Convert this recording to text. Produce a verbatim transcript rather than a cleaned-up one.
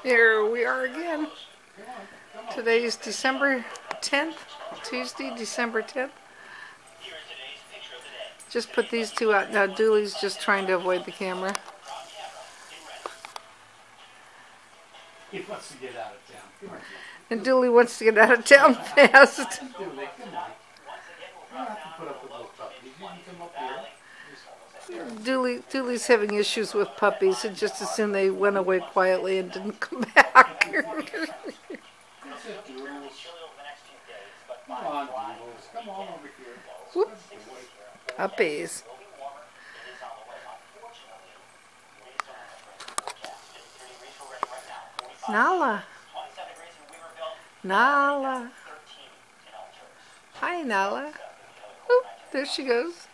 Here we are again. Today's December tenth, Tuesday, December tenth. Just put these two out. Now Dooley's just trying to avoid the camera. He wants to get out of town. Come on, And Dooley wants to get out of town fast. Dooley, come on. You don't have to put up with little puppies. You can come up here. Dooley, Dooley's having issues with puppies, and just as soon they went away quietly and didn't come back. That's it, Doodles. Come on, Doodles. Come on over here. Whoop. Puppies. Nala. Nala. Hi, Nala. Oop, there she goes.